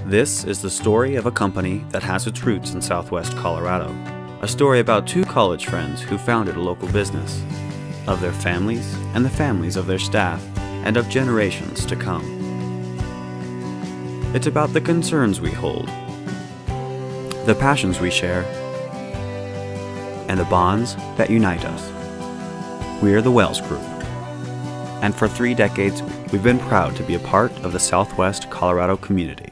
This is the story of a company that has its roots in Southwest Colorado. A story about two college friends who founded a local business, of their families and the families of their staff, and of generations to come. It's about the concerns we hold, the passions we share, and the bonds that unite us. We are the Wells Group, and for 3 decades we've been proud to be a part of the Southwest Colorado community.